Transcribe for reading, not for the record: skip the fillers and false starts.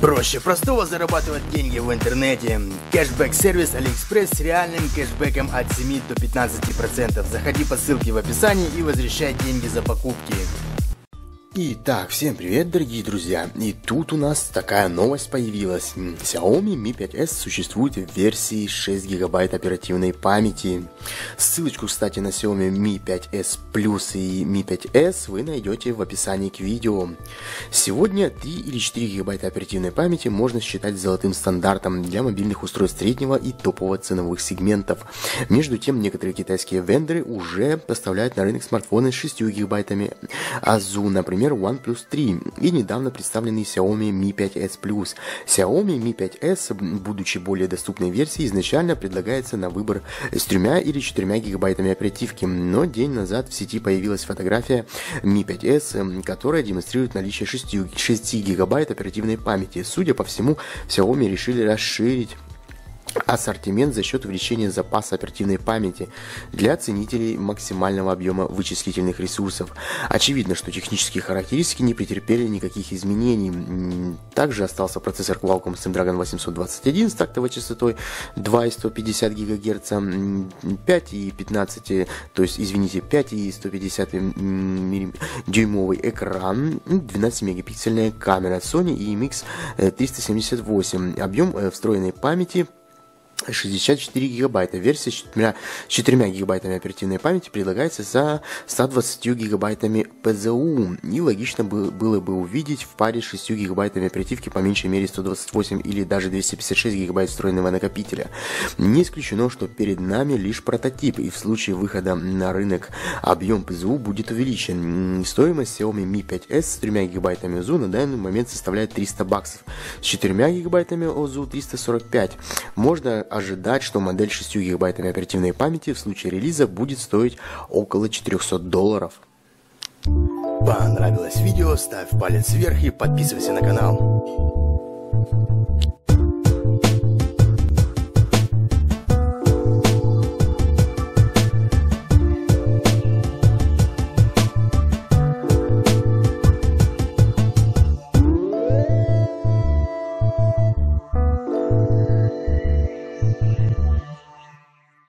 Проще простого зарабатывать деньги в интернете. Кэшбэк-сервис AliExpress с реальным кэшбэком от 7 до 15%. Заходи по ссылке в описании и возвращай деньги за покупки. Итак, всем привет, дорогие друзья! И тут у нас такая новость появилась. Xiaomi Mi 5s существует в версии 6 ГБ оперативной памяти. Ссылочку, кстати, на Xiaomi Mi 5s Plus и Mi 5s вы найдете в описании к видео. Сегодня 3 или 4 ГБ оперативной памяти можно считать золотым стандартом для мобильных устройств среднего и топового ценовых сегментов. Между тем, некоторые китайские вендоры уже поставляют на рынок смартфоны с 6 ГБ АЗУ, например, OnePlus 3 и недавно представленный Xiaomi Mi 5s Plus. Xiaomi Mi 5s, будучи более доступной версией, изначально предлагается на выбор с 3 или 4 гигабайтами оперативки, но день назад в сети появилась фотография Mi 5s, которая демонстрирует наличие 6 гигабайт оперативной памяти. Судя по всему, Xiaomi решили расширить ассортимент за счет увеличения запаса оперативной памяти для ценителей максимального объема вычислительных ресурсов. Очевидно, что технические характеристики не претерпели никаких изменений. Также остался процессор Qualcomm Snapdragon 821 с тактовой частотой 2,150 ГГц, 5 и 15, то есть, извините, 5 и 150 дюймовый экран, 12-мегапиксельная камера Sony IMX 378, объем встроенной памяти 64 гигабайта. Версия с 4 гигабайтами оперативной памяти предлагается за 120 гигабайтами ПЗУ. И логично было бы увидеть в паре с 6 гигабайтами оперативки по меньшей мере 128 или даже 256 гигабайт встроенного накопителя. Не исключено, что перед нами лишь прототип, и в случае выхода на рынок объем ПЗУ будет увеличен. Стоимость Xiaomi Mi 5s с 3 гигабайтами ОЗУ на данный момент составляет $300. С 4 гигабайтами ОЗУ 345. Можно ожидать, что модель с 6 гигабайтами оперативной памяти в случае релиза будет стоить около $400. Понравилось видео? Ставь палец вверх и подписывайся на канал.